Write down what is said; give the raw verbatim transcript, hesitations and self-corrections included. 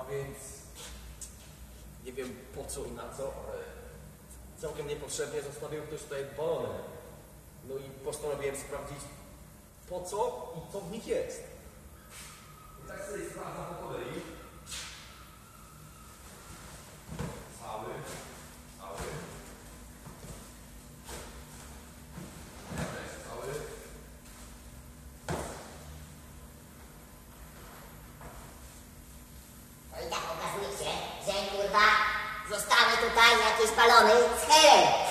więc nie wiem po co i na co, ale całkiem niepotrzebnie zostawił ktoś tutaj balony. No i postanowiłem sprawdzić po co i co w nich jest. I tak sobie sprawdzam po kolei. Cały, cały. Też cały. No i tak okazuje się, że kurwa zostały tutaj jakieś balony z helem.